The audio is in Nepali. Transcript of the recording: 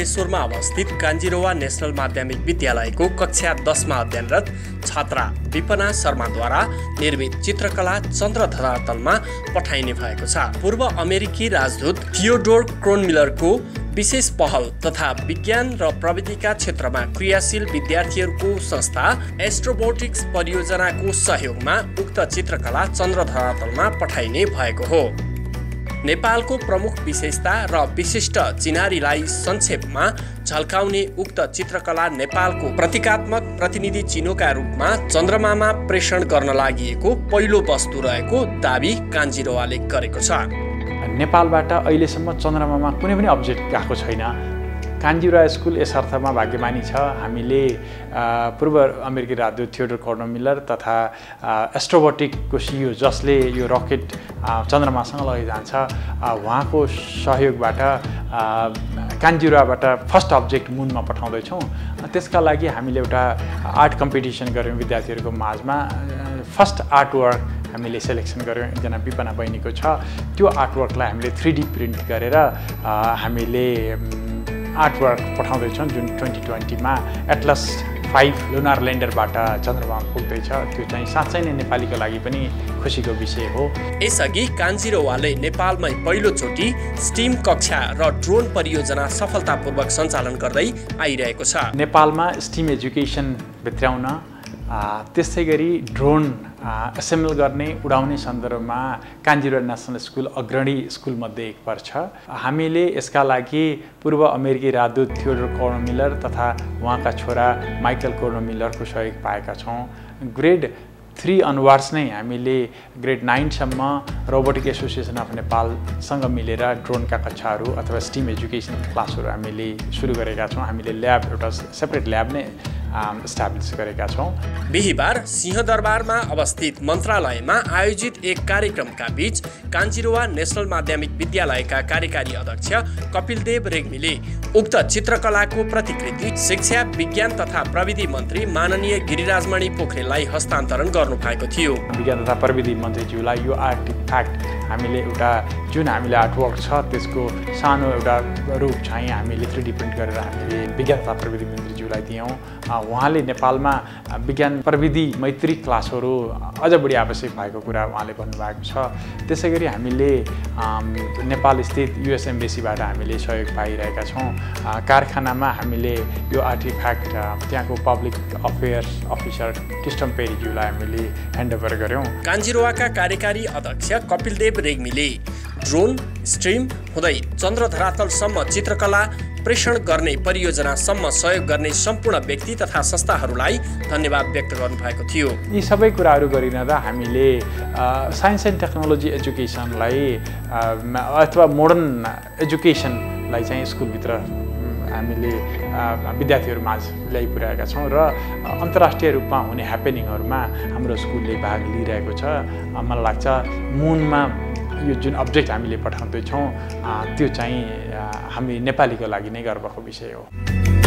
मङ्गेश्वरमा अवस्थित कान्जिरोवा नेशनल माध्यमिक विद्यालयको कक्षा 10 मा अध्ययनरत छात्रा विपना शर्माद्वारा निर्मित चित्रकला चन्द्र धरातलमा पठाइने भएको छ। पूर्व अमेरिकी राजदूत थियोडोर क्रोनमिलरको विशेष पहल तथा विज्ञान र प्रविधिका क्षेत्रमा क्रियाशील विद्यार्थीहरूको संस्था एस्ट्रोबोटिक्स परियोजनाको सहयोगमा उक्त चित्रकला चन्द्र धरातलमा पठाइने भएको हो। नेपालको प्रमुख विशेषता र विशिष्ट चिनारीलाई संक्षेपमा झल्काउने उक्त चित्रकला नेपालको प्रतीकात्मक प्रतिनिधि चिन्हका रूपमा चन्द्रमामा प्रेषण गर्न लागि पहिलो वस्तु रहेको दाबी कान्जिरोवाले गरेको छ। नेपालबाट अहिलेसम्म चन्द्रमामा कुनै पनि अब्जेक्ट गएको छैन। कान्जिरोवा स्कुल यस अर्थमा भाग्यमानी छ। हामीले पूर्व अमेरिकी राजदूत थियोडोर क्रोनमिलर तथा एस्ट्रोबोटिकको सिइओ जसले यो रकेट चन्द्रमासँग लैजान्छ उहाँको सहयोगबाट कान्जिरोवाबाट फर्स्ट अब्जेक्ट मुनमा पठाउँदैछौँ। त्यसका लागि हामीले एउटा आर्ट कम्पिटिसन गऱ्यौँ विद्यार्थीहरूको माझमा। फर्स्ट आर्टवर्क हामीले सेलेक्सन गऱ्यौँ, एकजना विपना बहिनीको छ। त्यो आर्टवर्कलाई हामीले 3D प्रिन्ट गरेर हामीले आर्टवर्क पठाउँदैछौँ जुन 2020मा एटलस 5 लुनार ल्यान्डरबाट चन्द्रमामा पुग्दैछ। त्यो चाहिँ साँच्चै नै नेपालीको लागि पनि खुसीको विषय हो। यसअघि कान्जिरोवाले नेपालमै पहिलोचोटि स्टिम कक्षा र ड्रोन परियोजना सफलतापूर्वक सञ्चालन गर्दै आइरहेको छ। नेपालमा स्टिम एजुकेसन भित्राउन त्यसै गरी ड्रोन एसेम्बल गर्ने उडाउने सन्दर्भमा कान्जिरोवा नेसनल स्कुल अग्रणी स्कुलमध्ये एक पर्छ। हामीले यसका लागि पूर्व अमेरिकी राजदूत थियोडोर क्रोनमिलर तथा उहाँका छोरा माइकल क्रोनमिलरको सहयोग पाएका छौँ। ग्रेड 3 अनवर्ड्स नै हामीले ग्रेड 9सम्म रोबोटिक एसोसिएसन अफ नेपालसँग मिलेर ड्रोनका कक्षाहरू अथवा स्टिम एजुकेसन क्लासहरू हामीले सुरु गरेका छौँ। हामीले ल्याब एउटा सेपरेट ल्याब नै इस्टाब्लिस गरेका छौँ। बिहिबार सिंहदरबारमा अवस्थित मन्त्रालयमा आयोजित एक कार्यक्रमका बीच कान्जिरोवा नेशनल माध्यमिक विद्यालयका कार्यकारी अध्यक्ष कपिलदेव रेग्मीले उक्त चित्रकलाको प्रतिकृति शिक्षा विज्ञान तथा प्रविधि मन्त्री माननीय गिरिराजमणि पोखरेललाई हस्तान्तरण गर्नुभएको थियो। विज्ञान तथा प्रविधि मन्त्रीज्यूलाई यो आर्टिफ्याक्ट हामीले एउटा जुन हामीले आर्टवर्क छ त्यसको सानो एउटा रूप चाहिँ हामीले 3D प्रिन्ट गरेर हामीले विज्ञान तथा प्रविधि मन्त्रीज्यूलाई दियौँ। उहाँले नेपालमा विज्ञान प्रविधि मैत्री क्लासहरू अझ बढी आवश्यक भएको कुरा उहाँले भन्नुभएको छ। त्यसै गरी हामीले नेपाल स्थित युएस एम्बेसीबाट हामीले सहयोग पाइरहेका छौँ। कारखानामा हामीले यो आर्टिफ्याक्ट त्यहाँको पब्लिक अफेयर्स अफिसर टिस्टम पेरीज्यूलाई हामीले ह्यान्डओभर गऱ्यौँ। कान्जिरोवाका कार्यकारी अध्यक्ष कपिलदेव रेग्मीले ड्रोन स्ट्रिम हुँदै चन्द्र धरातलसम्म चित्रकला प्रेषण गर्ने परियोजनासम्म सहयोग गर्ने सम्पूर्ण व्यक्ति तथा संस्थाहरूलाई धन्यवाद व्यक्त गर्नुभएको थियो। यी सबै कुराहरू गरिरहँदा हामीले साइन्स एन्ड टेक्नोलोजी एजुकेसनलाई अथवा मोडर्न एजुकेसनलाई चाहिँ स्कुलभित्र हामीले विद्यार्थीहरूमाझ ल्याइपुर्याएका छौँ र अन्तर्राष्ट्रिय रूपमा हुने ह्यापनिङहरूमा हाम्रो स्कुलले भाग लिइरहेको छ। मलाई लाग्छ मुनमा यो जुन अब्जेक्ट हामीले पठाउँदैछौँ त्यो चाहिँ हामी नेपालीको लागि नै गर्वको विषय हो।